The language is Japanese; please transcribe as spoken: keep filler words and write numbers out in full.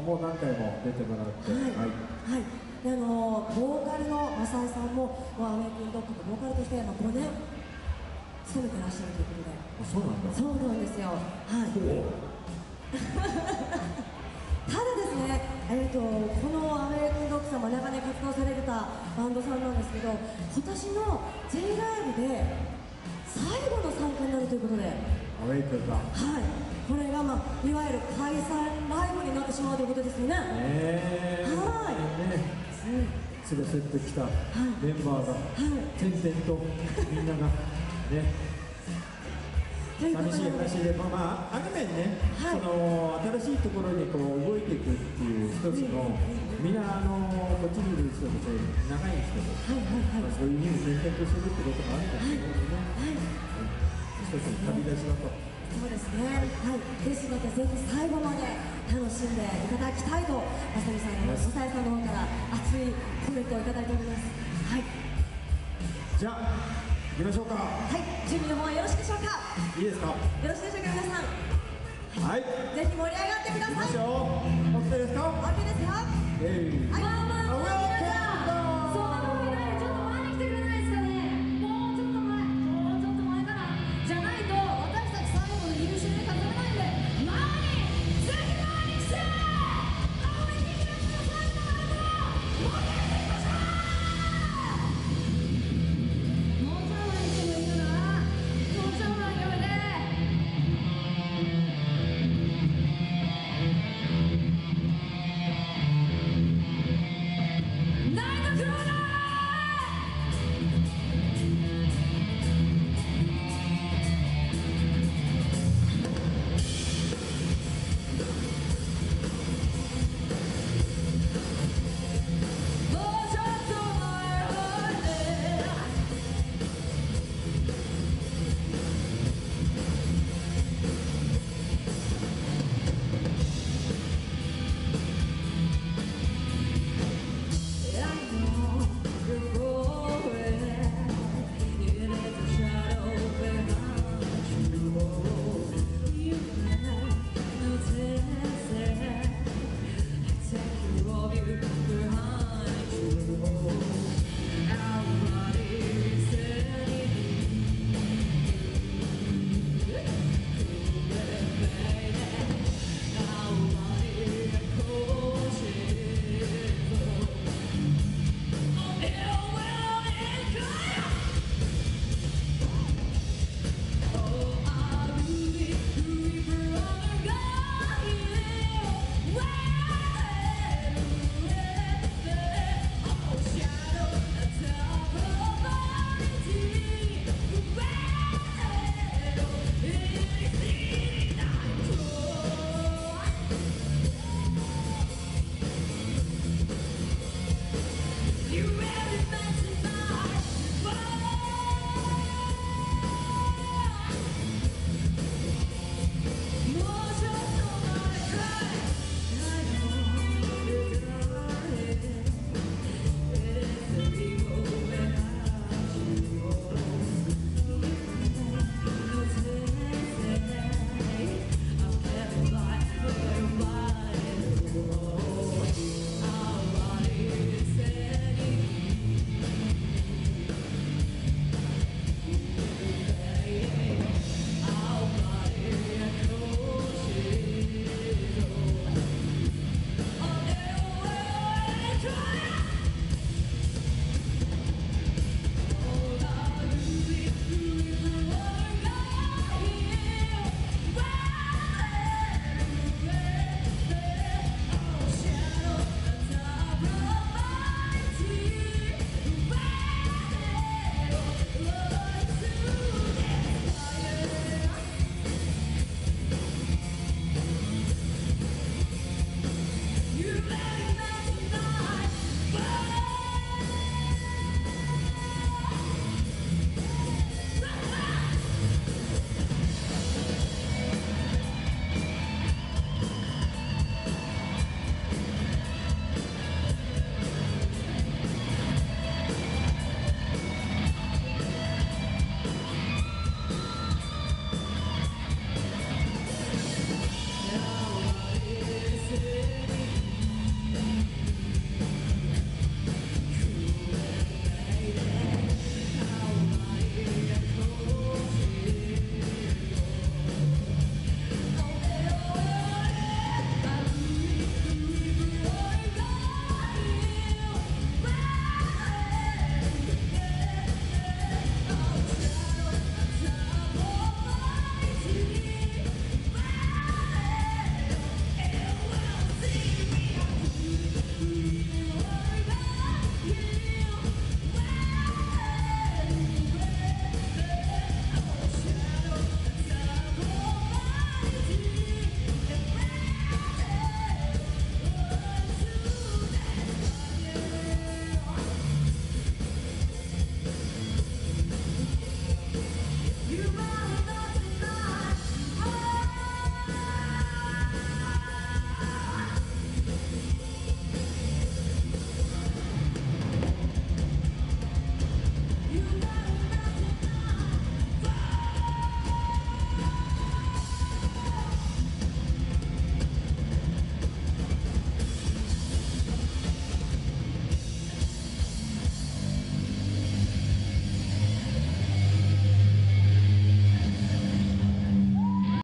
も何回も出てもらって、 はい、はい、であのボーカルの正井さんも、まあ、アメイキングドッグのボーカルとして、まあ、ごねん勤めてらっしゃるということで。 あ、そうなんだ。 そうなんですよ。はい。ただですね、えーと、このアメイキングドッグさんも長年活動されてたバンドさんなんですけど、今年の J ライブで最後の参加になるということで。 アウェイクが。 はい。これが、まあ、いわゆる解散ライブになってしまうということですよね。 えー、 はい。 ね、連れてってきたメンバーが、点々とみんながね。寂しい話で、まあ、アニメにね、はい、その新しいところにこう動いていくっていう一つの、みんなあのこっちにいる人と長い人も、そういう意味で転々とするってことがあるんですけどね、はい、一つの旅立ちだと。 そうですね、はい、ですので、ぜひ最後まで楽しんでいただきたいと、まさみさんの、さやさんの方から熱いコメントをいただいております。はい、 じゃあ行きましょうか。 はい、準備の方はよろしいでしょうか。 いいですか。よろしいでしょうか、皆さん。 はい。 ぜひ盛り上がってください。 行きましょう。オッケーですか。 オッケーですよ。 えい。 はい。